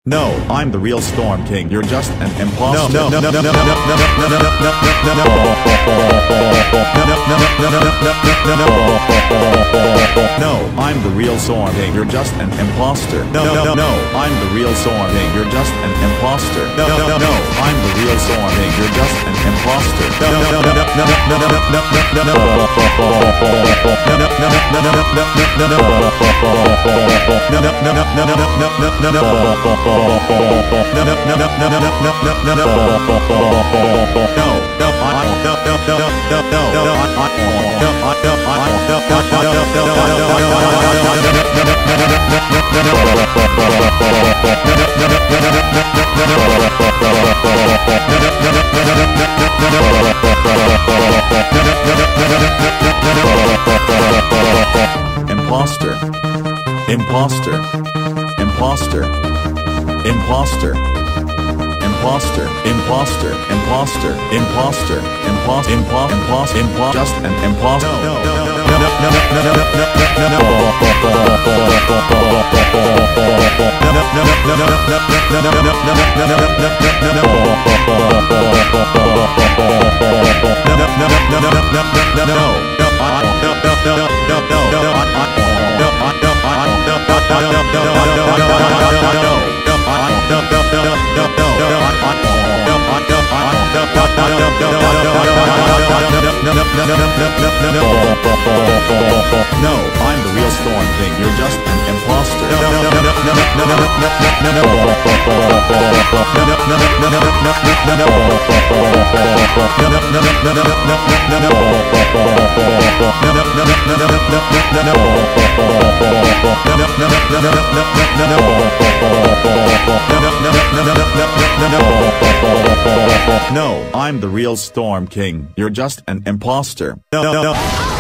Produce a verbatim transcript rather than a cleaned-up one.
No, I'm the real Storm King. You're just an imposter. No, no, no, no, no, no, no, no, no, no, no, No, I'm the real Storm King. You're just an imposter. No, no, no, no, I'm the real Storm King. You're just an imposter. no, no, no, no, I'm the real Storm King. You're just an imposter. no, no, no, no, no, no, no, no, no, no, no, Imposter. Imposter. Imposter. Imposter. Imposter. Imposter. Imposter. Imposter. Imposter. Imposter. Imposter. Just an imposter. no, no, no, No, I'm the real Storm King. You're just an imposter. No, I'm the real Storm King. You're just an imposter. no, no, no.